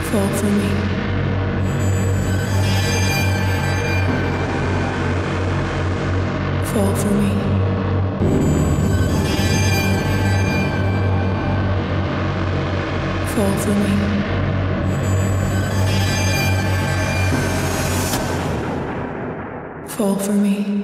Fall for me. Fall for me. Fall for me. Fall for me.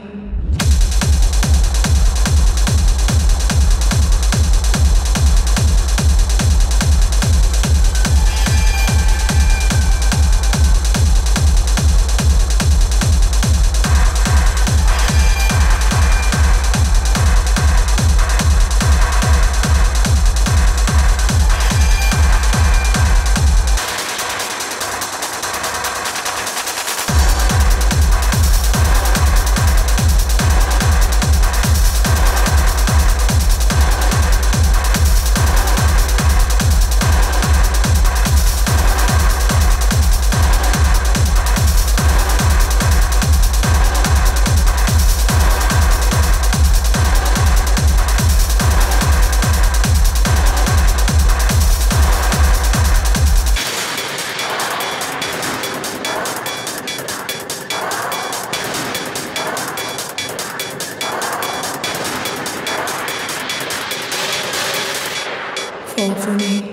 Fall for me.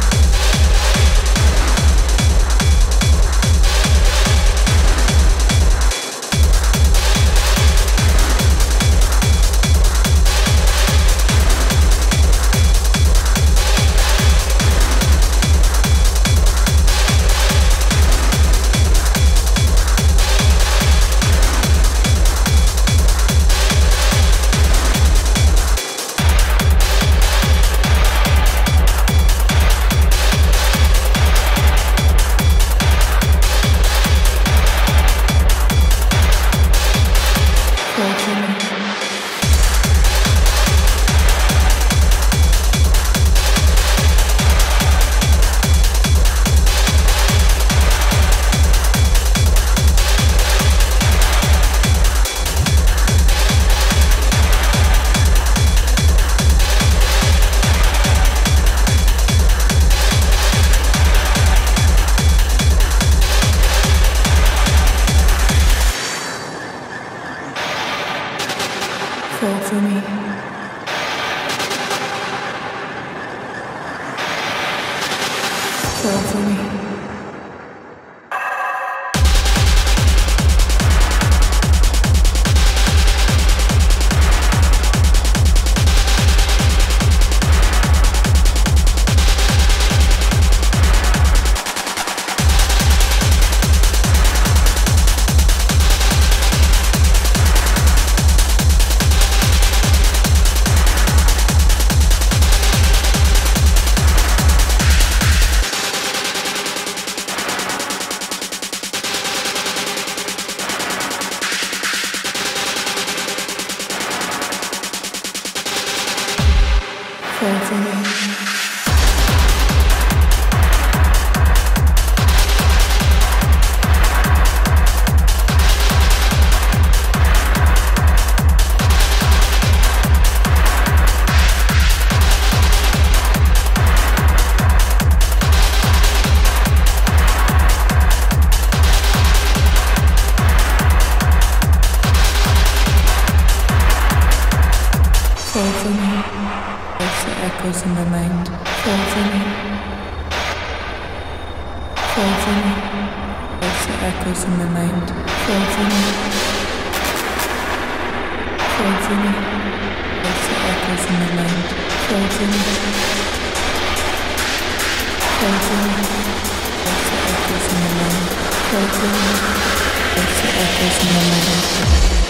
Fall for me. Fall for me. Fall for me. Fall for me. The echoes in my mind. Fall for me. Fall for me. The echoes in my mind. Fall for me. Fall for me. The echoes in my mind. Fall for me. Fall for me. The echoes in my mind. Fall for me. The echoes in my mind.